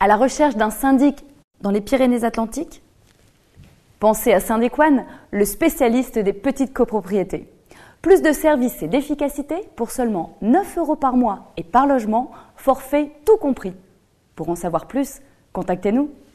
À la recherche d'un syndic dans les Pyrénées-Atlantiques? Pensez à Syndicone, le spécialiste des petites copropriétés. Plus de services et d'efficacité pour seulement 9 € par mois et par logement, forfait tout compris. Pour en savoir plus, contactez-nous.